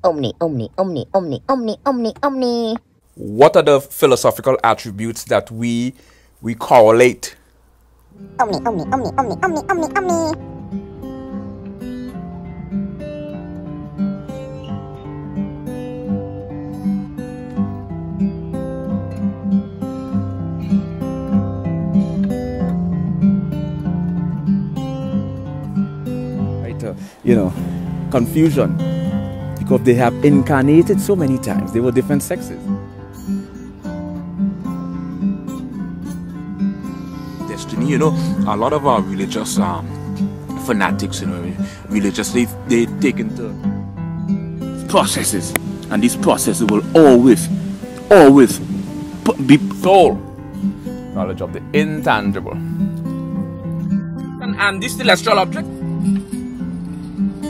Omni, omni, omni, omni, omni, omni, omni. What are the philosophical attributes that we correlate? Omni, omni, omni, omni, omni, omni, omni. Confusion, because they have incarnated so many times. They were different sexes. Destiny, a lot of our religious fanatics, religiously, they take into processes, and these processes will always be soul, knowledge of the intangible. And this celestial object